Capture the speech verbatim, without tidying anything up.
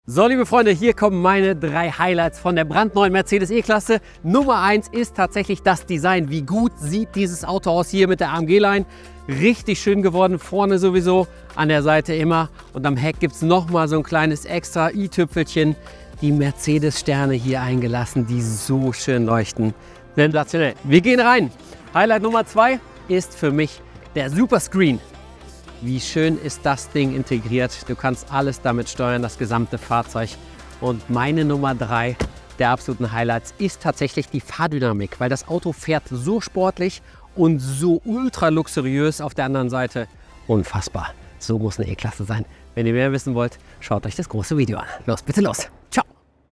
So, liebe Freunde, hier kommen meine drei Highlights von der brandneuen Mercedes E-Klasse. Nummer eins ist tatsächlich das Design. Wie gut sieht dieses Auto aus hier mit der A M G-Line? Richtig schön geworden, vorne sowieso, an der Seite immer. Und am Heck gibt es nochmal so ein kleines extra i-Tüpfelchen. Die Mercedes-Sterne hier eingelassen, die so schön leuchten. Sensationell. Wir gehen rein. Highlight Nummer zwei ist für mich der Superscreen. Wie schön ist das Ding integriert. Du kannst alles damit steuern, das gesamte Fahrzeug. Und meine Nummer drei der absoluten Highlights ist tatsächlich die Fahrdynamik, weil das Auto fährt so sportlich und so ultra luxuriös auf der anderen Seite. Unfassbar. So muss eine E-Klasse sein. Wenn ihr mehr wissen wollt, schaut euch das große Video an. Los, bitte los. Ciao.